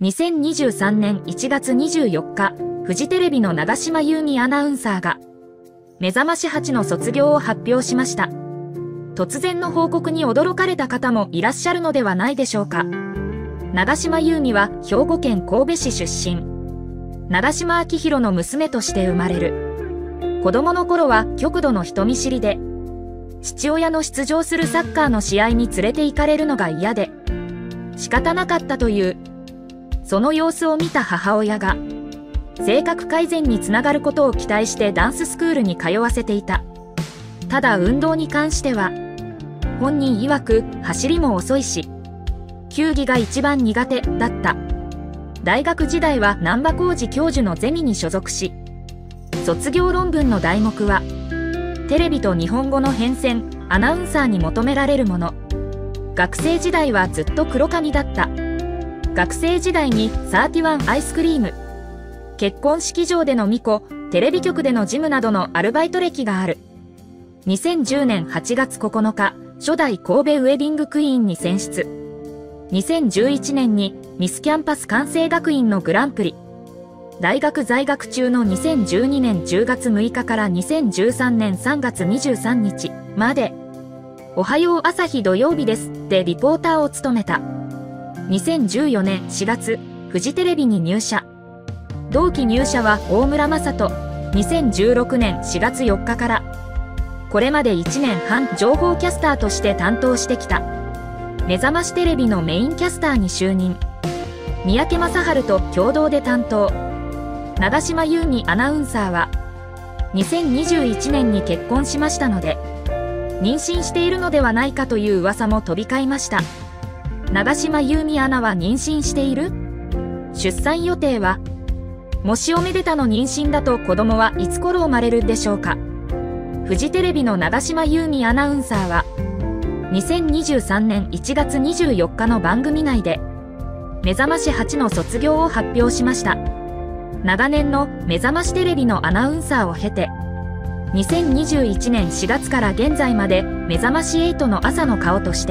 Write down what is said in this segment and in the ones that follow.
2023年1月24日、フジテレビの長島優美アナウンサーが、目覚まし8の卒業を発表しました。突然の報告に驚かれた方もいらっしゃるのではないでしょうか。長島優美は兵庫県神戸市出身。長島昭宏の娘として生まれる。子供の頃は極度の人見知りで、父親の出場するサッカーの試合に連れて行かれるのが嫌で、仕方なかったという。その様子を見た母親が、性格改善につながることを期待してダンススクールに通わせていた。ただ運動に関しては、本人曰く走りも遅いし、球技が一番苦手だった。大学時代は難波浩二教授のゼミに所属し、卒業論文の題目は、テレビと日本語の変遷、アナウンサーに求められるもの。学生時代はずっと黒髪だった。学生時代に31アイスクリーム、結婚式場での巫女、テレビ局での事務などのアルバイト歴がある。2010年8月9日、初代神戸ウェディングクイーンに選出。2011年にミスキャンパス関西学院のグランプリ。大学在学中の2012年10月6日から2013年3月23日まで、おはよう朝日土曜日ですでリポーターを務めた。2014年4月、フジテレビに入社。同期入社は大村雅人。2016年4月4日から、これまで1年半情報キャスターとして担当してきた。目覚ましテレビのメインキャスターに就任。三宅正治と共同で担当。長島優美アナウンサーは、2021年に結婚しましたので、妊娠しているのではないかという噂も飛び交いました。長島優美アナは妊娠している？出産予定は？もしおめでたの妊娠だと子供はいつ頃生まれるでしょうか。フジテレビの長島優美アナウンサーは、2023年1月24日の番組内で、目覚まし8の卒業を発表しました。長年の目覚ましテレビのアナウンサーを経て、2021年4月から現在まで目覚まし8の朝の顔として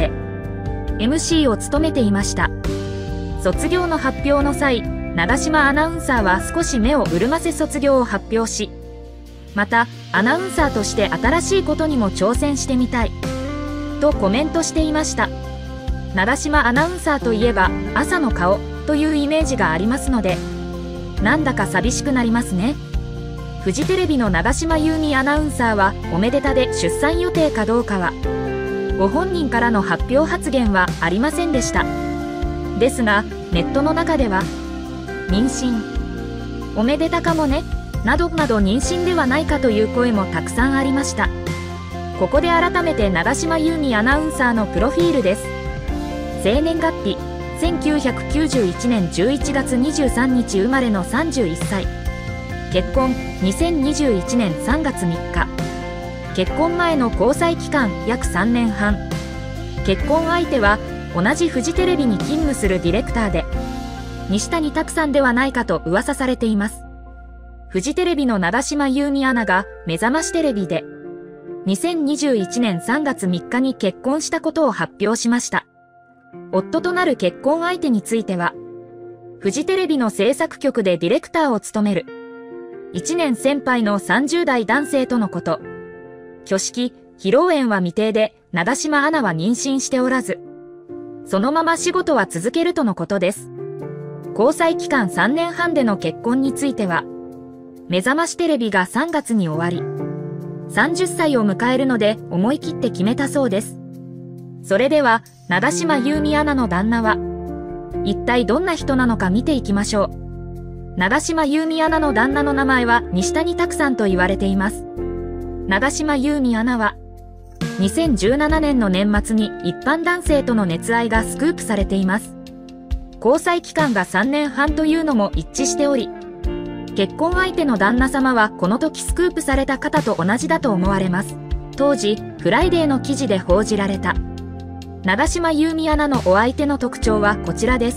、MC を務めていました。卒業の発表の際、長島アナウンサーは少し目を潤ませ卒業を発表し、またアナウンサーとして新しいことにも挑戦してみたいとコメントしていました。長島アナウンサーといえば朝の顔というイメージがありますので、なんだか寂しくなりますね。フジテレビの長島優美アナウンサーはおめでたで出産予定かどうかは、ご本人からの発表発言はありませんでした。ですが、ネットの中では、妊娠、おめでたかもね、などなど妊娠ではないかという声もたくさんありました。ここで改めて長島優美アナウンサーのプロフィールです。生年月日、1991年11月23日生まれの31歳。結婚、2021年3月3日。結婚前の交際期間約3年半。結婚相手は同じフジテレビに勤務するディレクターで、西谷拓さんではないかと噂されています。フジテレビの長島優美アナが目覚ましテレビで、2021年3月3日に結婚したことを発表しました。夫となる結婚相手については、フジテレビの制作局でディレクターを務める、1年先輩の30代男性とのこと。挙式、披露宴は未定で、長島アナは妊娠しておらず、そのまま仕事は続けるとのことです。交際期間3年半での結婚については、目覚ましテレビが3月に終わり、30歳を迎えるので思い切って決めたそうです。それでは、長島優美アナの旦那は、一体どんな人なのか見ていきましょう。長島優美アナの旦那の名前は西谷拓さんと言われています。長島優美アナは、2017年の年末に一般男性との熱愛がスクープされています。交際期間が3年半というのも一致しており、結婚相手の旦那様はこの時スクープされた方と同じだと思われます。当時、フライデーの記事で報じられた。長島優美アナのお相手の特徴はこちらです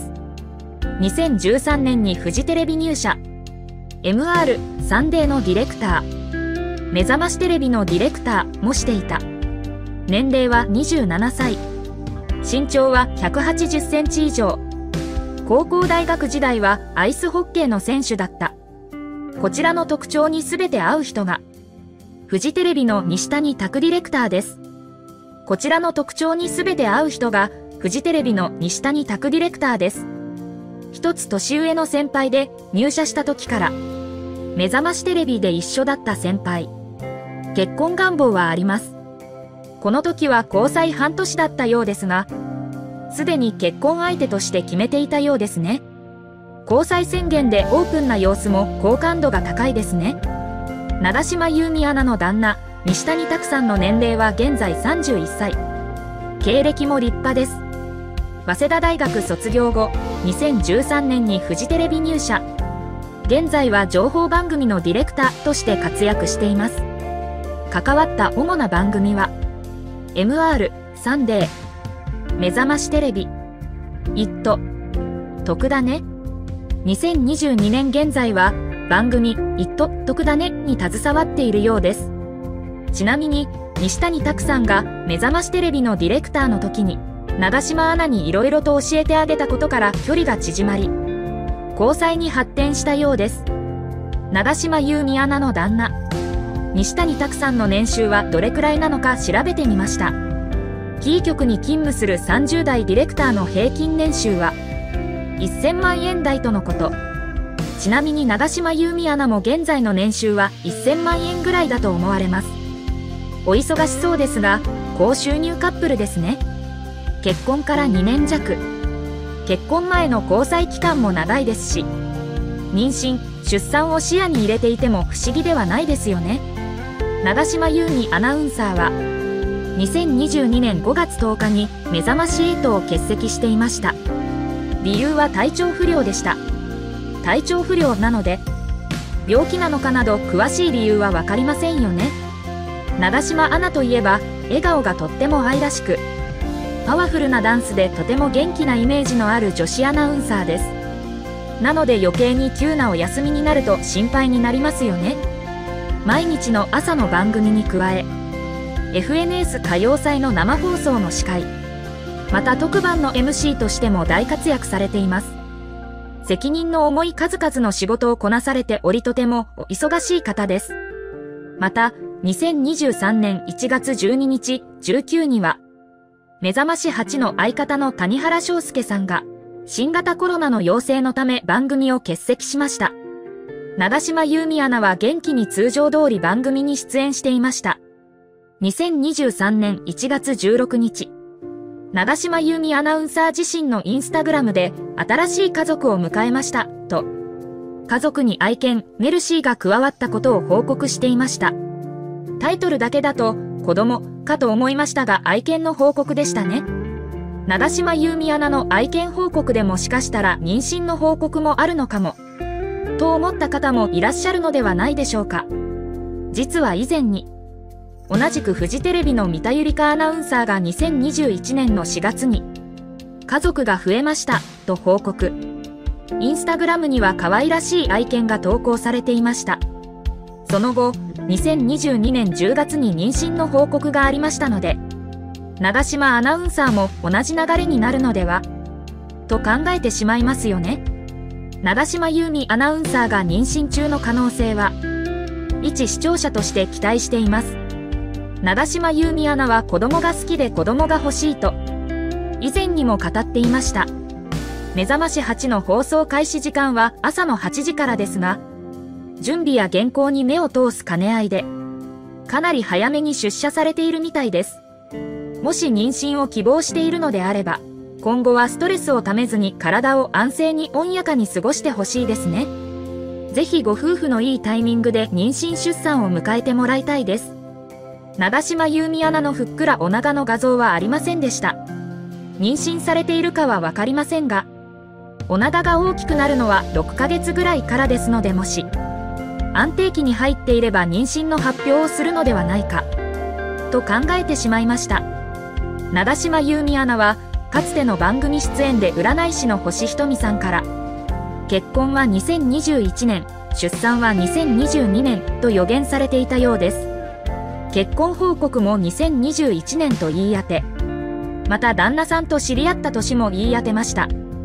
。2013年にフジテレビ入社。MR、サンデーのディレクター。目覚ましテレビのディレクターもしていた。年齢は27歳。身長は180センチ以上。 高校大学時代はアイスホッケーの選手だった。こちらの特徴にすべて合う人が、フジテレビの西谷拓ディレクターです。こちらの特徴にすべて合う人が、フジテレビの西谷拓ディレクターです。一つ年上の先輩で、入社した時から、目覚ましテレビで一緒だった先輩。結婚願望はあります。この時は交際半年だったようですが、すでに結婚相手として決めていたようですね。交際宣言でオープンな様子も好感度が高いですね。長島優美アナの旦那、西谷拓さんの年齢は現在31歳。経歴も立派です。早稲田大学卒業後、2013年にフジテレビ入社。現在は情報番組のディレクターとして活躍しています。関わった主な番組は、MR、サンデー、目覚ましテレビ、イット、徳田ね。2022年現在は番組イット徳田ねに携わっているようです。ちなみに西谷拓さんが目覚ましテレビのディレクターの時に長島アナに色々と教えてあげたことから距離が縮まり、交際に発展したようです。長島優美アナの旦那、西谷拓さんの年収はどれくらいなのか調べてみました。キー局に勤務する30代ディレクターの平均年収は1000万円台とのこと。ちなみに長島優美アナも現在の年収は1000万円ぐらいだと思われます。お忙しそうですが、高収入カップルですね。結婚から2年弱。結婚前の交際期間も長いですし、妊娠、出産を視野に入れていても不思議ではないですよね。長島優美アナウンサーは、2022年5月10日に目覚まし8を欠席していました。理由は体調不良でした。体調不良なので、病気なのかなど詳しい理由は分かりませんよね。長島アナといえば、笑顔がとっても愛らしく、パワフルなダンスでとても元気なイメージのある女子アナウンサーです。なので余計に急なお休みになると心配になりますよね。毎日の朝の番組に加え、FNS 歌謡祭の生放送の司会、また特番の MC としても大活躍されています。責任の重い数々の仕事をこなされておりとてもお忙しい方です。また、2023年1月12日、19には、目覚まし8の相方の谷原章介さんが、新型コロナの陽性のため番組を欠席しました。長島優美アナは元気に通常通り番組に出演していました。2023年1月16日、長島優美アナウンサー自身のインスタグラムで新しい家族を迎えましたと、家族に愛犬メルシーが加わったことを報告していました。タイトルだけだと子供かと思いましたが愛犬の報告でしたね。長島優美アナの愛犬報告でもしかしたら妊娠の報告もあるのかもと思った方もいらっしゃるのではないでしょうか。実は以前に同じくフジテレビの三田ゆりかアナウンサーが2021年の4月に家族が増えましたと報告。インスタグラムには可愛らしい愛犬が投稿されていました。その後、2022年10月に妊娠の報告がありましたので、長島アナウンサーも同じ流れになるのではと考えてしまいますよね。長島優美アナウンサーが妊娠中の可能性は、一視聴者として期待しています。長島優美アナは子供が好きで子供が欲しいと、以前にも語っていました。目覚まし8の放送開始時間は朝の8時からですが、準備や原稿に目を通す兼ね合いで、かなり早めに出社されているみたいです。もし妊娠を希望しているのであれば、今後はストレスをためずに体を安静に穏やかに過ごしてほしいですね。ぜひご夫婦のいいタイミングで妊娠出産を迎えてもらいたいです。長島優美アナのふっくらお腹の画像はありませんでした。妊娠されているかはわかりませんが、お腹が大きくなるのは6ヶ月ぐらいからですので、もし安定期に入っていれば妊娠の発表をするのではないかと考えてしまいました。長島優美アナはかつての番組出演で占い師の星ひとみさんから、結婚は2021年、出産は2022年と予言されていたようです。結婚報告も2021年と言い当て、また旦那さんと知り合った年も言い当てました。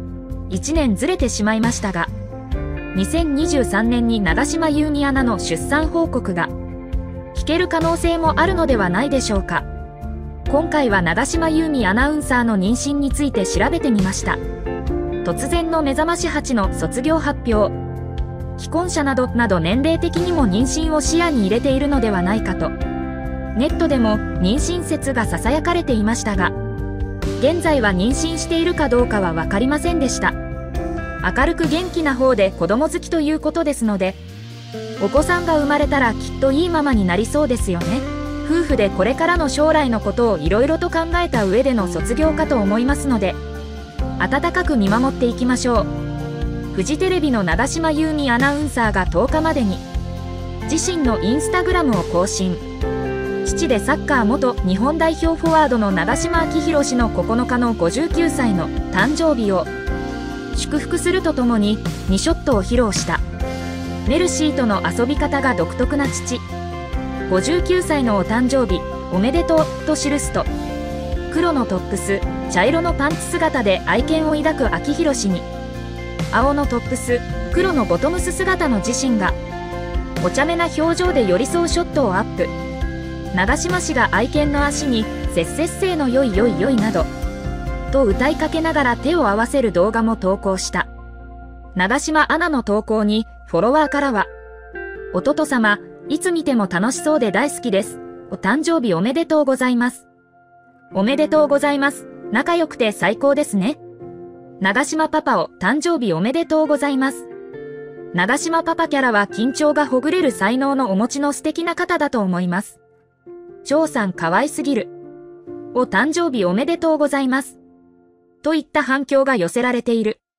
1年ずれてしまいましたが、2023年に長島優美アナの出産報告が聞ける可能性もあるのではないでしょうか。今回は長島優美アナウンサーの妊娠について調べてみました。突然の目覚まし8の卒業発表。既婚者など年齢的にも妊娠を視野に入れているのではないかと。ネットでも妊娠説が囁かれていましたが、現在は妊娠しているかどうかは分かりませんでした。明るく元気な方で子供好きということですので、お子さんが生まれたらきっといいママになりそうですよね。夫婦でこれからの将来のことをいろいろと考えた上での卒業かと思いますので、温かく見守っていきましょう。フジテレビの長島優美アナウンサーが10日までに自身のインスタグラムを更新。父でサッカー元日本代表フォワードの長嶋昭宏氏の9日の59歳の誕生日を祝福するとともに2ショットを披露した。メルシーとの遊び方が独特な父。59歳のお誕生日おめでとうと記すと、黒のトップス茶色のパンツ姿で愛犬を抱く昭宏氏に、青のトップス黒のボトムス姿の自身がお茶目な表情で寄り添うショットをアップ。長嶋氏が愛犬の足にせっせっせーのよいよいよいなどと歌いかけながら手を合わせる動画も投稿した。長島アナの投稿にフォロワーからは、弟様いつ見ても楽しそうで大好きです。お誕生日おめでとうございます。おめでとうございます。仲良くて最高ですね。長島パパを誕生日おめでとうございます。長島パパキャラは緊張がほぐれる才能のお持ちの素敵な方だと思います。長さん可愛すぎる。お誕生日おめでとうございます。といった反響が寄せられている。